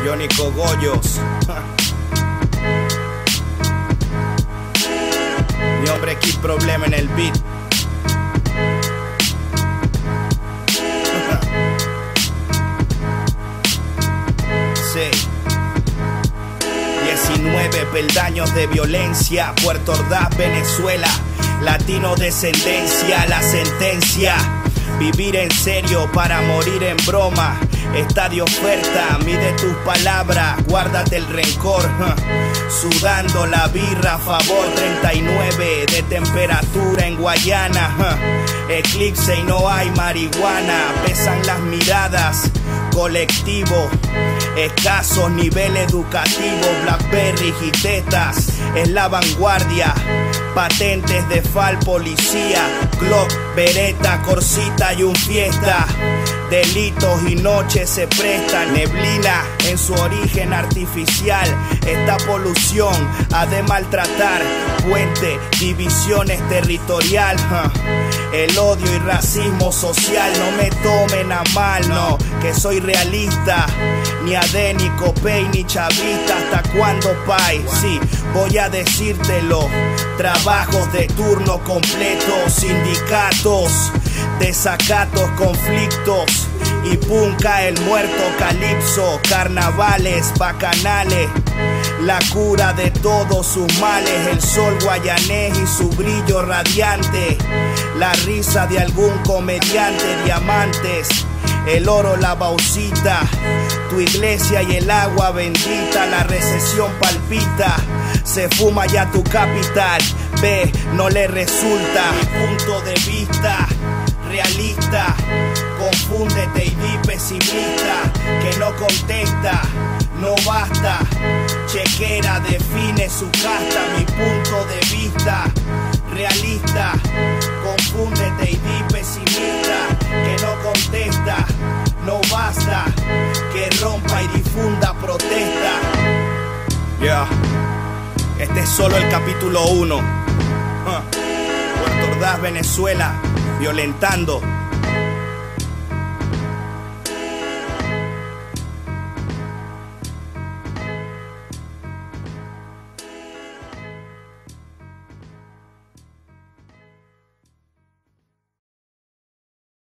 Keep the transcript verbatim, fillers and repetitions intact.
Johnny Cogollos. Mi hombre Kid Problema en el beat. Sí. diecinueve peldaños de violencia. Puerto Ordaz, Venezuela. Latino descendencia, la sentencia. Vivir en serio para morir en broma. Estadio oferta, mide tus palabras, guárdate el rencor. huh. Sudando la birra a favor, treinta y nueve de temperatura en Guayana. huh. Eclipse y no hay marihuana, pesan las miradas. Colectivo, escasos nivel educativo, Blackberry y tetas, es la vanguardia. Patentes de Fal, policía, Glock, Beretta, Corsita y un fiesta. Delitos y noches se prestan, neblina en su origen artificial. Esta polución ha de maltratar puente, divisiones territorial. huh. El odio y racismo social, no me tomen a mal, no, que soy realista. Ni Ade, ni Copey, ni chavista. ¿Hasta cuándo, pay? Sí, voy a decírtelo. Trabajos de turno completo, sindicatos, desacatos, conflictos. Y pum, cae el muerto calipso. Carnavales, bacanales, la cura de todos sus males. El sol guayanés y su brillo radiante. La risa de algún comediante, diamantes. El oro, la bauxita, tu iglesia y el agua bendita. La recesión palpita, se fuma ya tu capital. Ve, no le resulta. Mi punto de vista realista, confúndete y di pesimista. Que no contesta, no basta. Chequera define su casta. Mi punto de vista realista, confúndete y di pesimista. Que no contesta, no basta. Que rompa y difunda protesta. Yeah. Este es solo el capítulo uno. huh. Puerto Ordaz, Venezuela, violentando